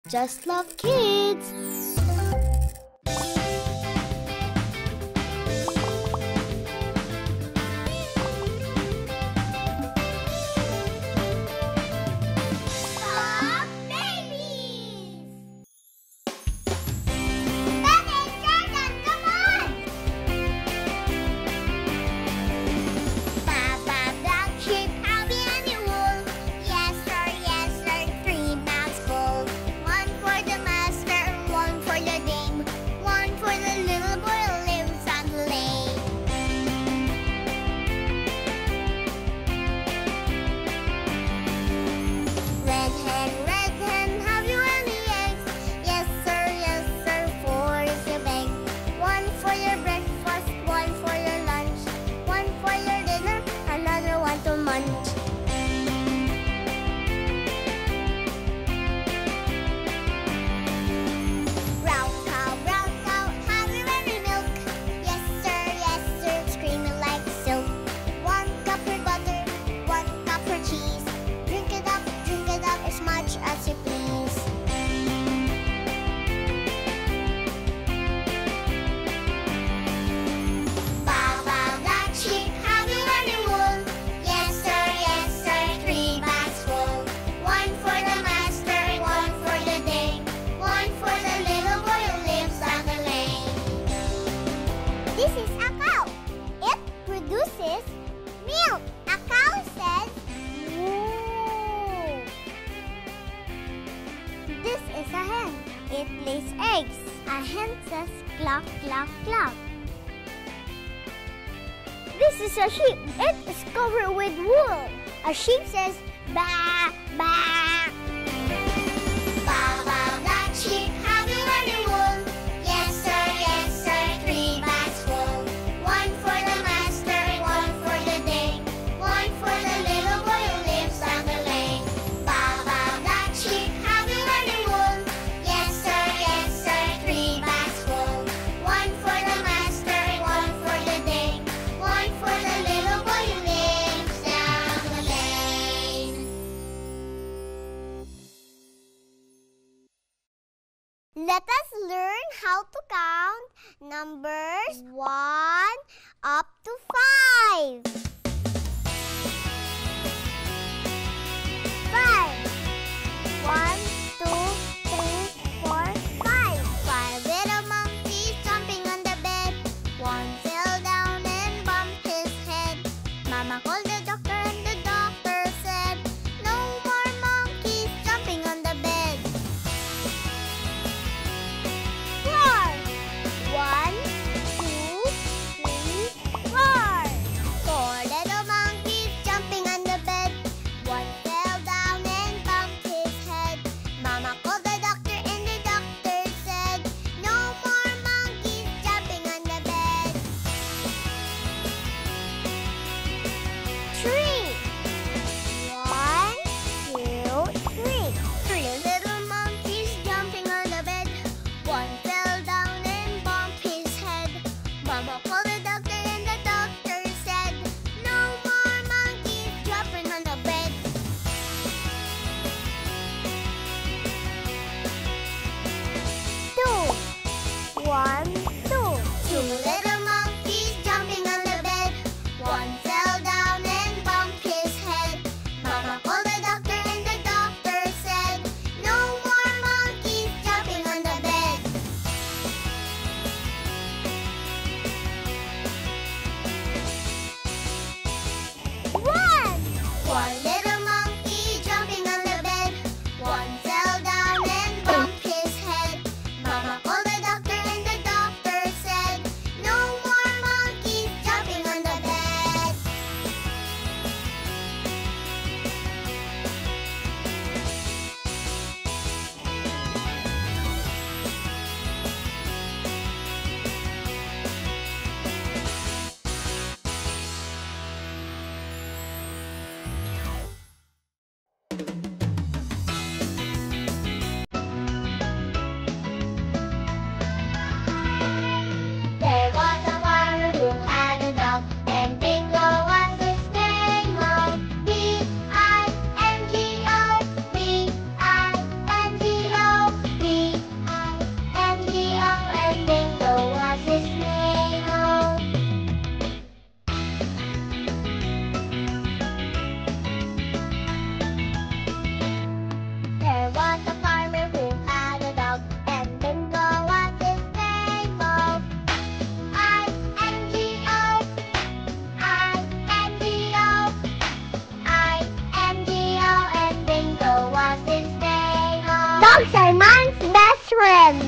just love kids. This is a sheep. It is covered with wool. A sheep says, "Ba, ba." Ba, ba, black sheep, have you any wool? Yes, sir, 3 bags full. One for the master, one for the day. One for the little boy who lives down the lane. Ba, ba, black sheep, have you any wool? Yes, sir, 3 bags full. One for the master, one for the day. One for the little boy who lives down the lane. Let us learn how to count numbers 1 up to 5. 5. 1, 2, 3, 4, 5. 5 little monkeys jumping on the bed. One fell down and bumped his head. Mama called the doctor and the doctor said, "No more monkeys jumping on the bed." 4. 1, 2, 3, 4. 4 Dogs are man's best friend.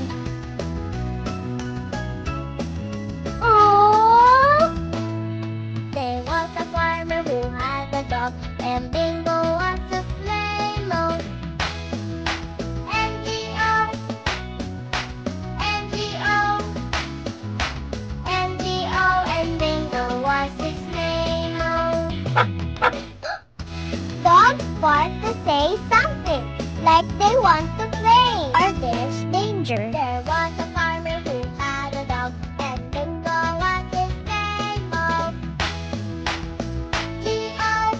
Oh, There was a farmer who had a dog, and Bingo was a sleigh mouse. N-G-O, N-G-O, N-G-O, and Bingo was his sleigh mouse. dogs bark to say something, like they want to play, or there's danger. There was a farmer who had a dog, and Bingo was his sleigh mouse. G-O,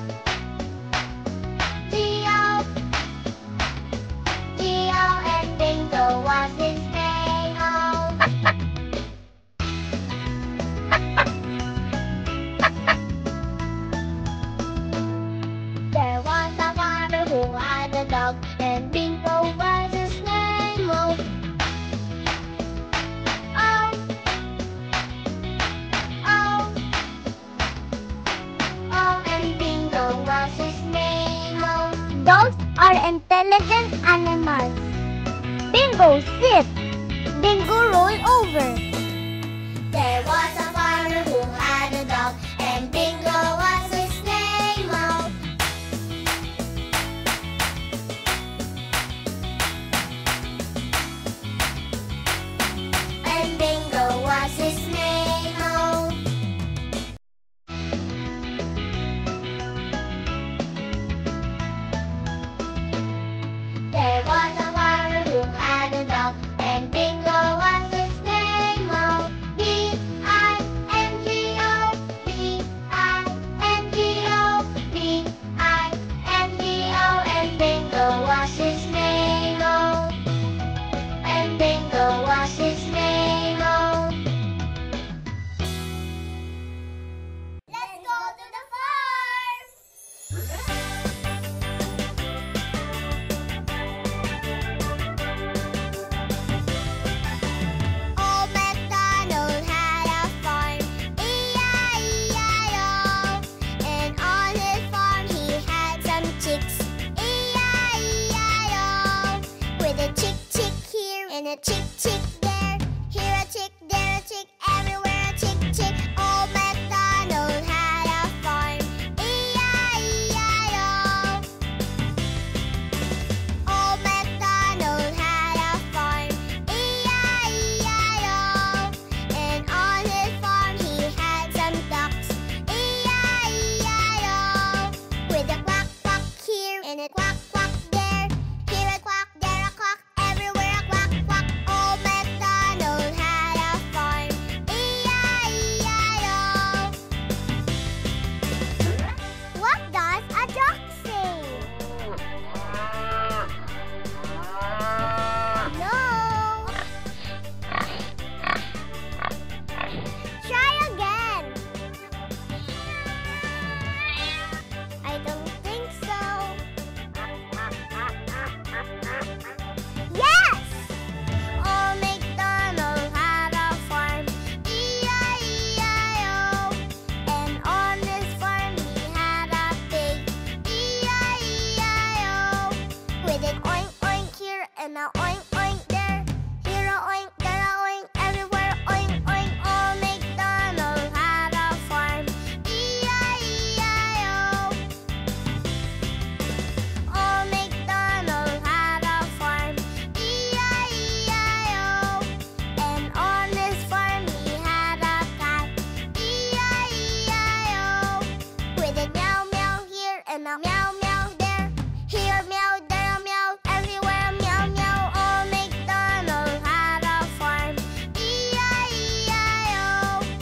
G-O, G-O, and Bingo was his sleigh mouse. There was a farmer who had a dog, and Bingo was his sleigh mouse. Oh, oh, oh, and Bingo was his sleigh mouse. Dogs are intelligent animals. Bingo sit. Bingo roll over. There was a farmer who had a dog, and Bingo was his sleigh mouse. And Bingo was his sleigh mouse. There was a farmer who had a dog, and Bingo was his sleigh mouse. B-I-N-G-O, B-I-N-G-O, B-I-N-G-O, and Bingo was his sleigh mouse. And Bingo was his sleigh mouse. Let's go to the farm! Old MacDonald had a farm, E-I-E-I-O. And on his farm he had some chicks, E-I-E-I-O. With a chick chick here and a chick chick there. Here a chick, there a chick, everywhere a chick chick. Old MacDonald had a farm, E-I-E-I-O. Old MacDonald had a farm, E-I-E-I-O. And on his farm he had some ducks, E-I-E-I-O. With a quack quack here and a quack quack there. Here a quack, there a quack, everywhere a quack quack. Old MacDonald had a farm, E-I-E-I-O. What does a duck say? No. Try again. I don't think so. Yes! Old MacDonald had a farm, E-I-E-I-O. And on his farm he had a pig, E-I-E-I-O. With an oink oink here and a oink oink there. Here a oink, there a oink, everywhere oink oink. Old MacDonald had a farm, E-I-E-I-O. Old MacDonald had a farm, E-I-E-I-O. And on his farm he had a cat, E-I-E-I-O. With a meow meow here and a meow meow there. Here a meow, there a meow, everywhere a meow meow. Old MacDonald had a farm, E-I-E-I-O.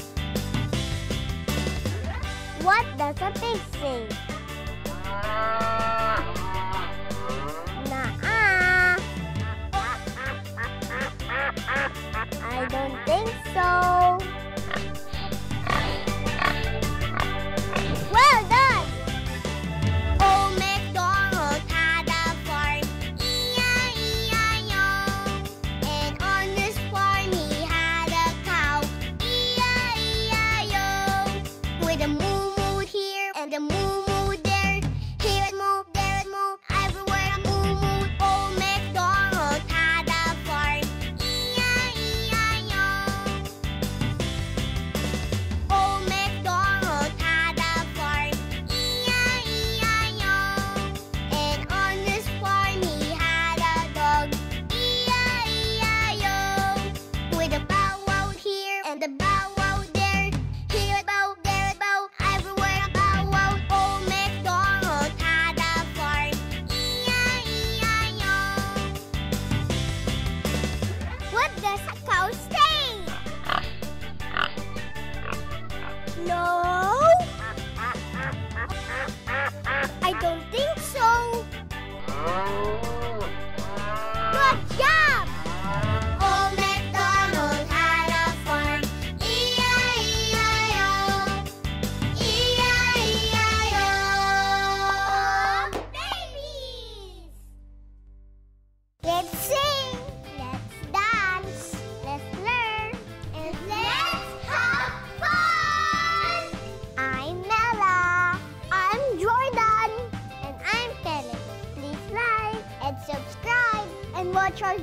What does a pig say? Nuh-uh. I don't think so. Well done! Old MacDonald had a farm, E-I-E-I-O. And on his farm he had a cow, E-I-E-I-O. With a moo moo here and a moo moo there. Here it moo, there it moo, everywhere a moo moo. Old MacDonald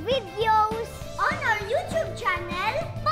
videos on our YouTube channel,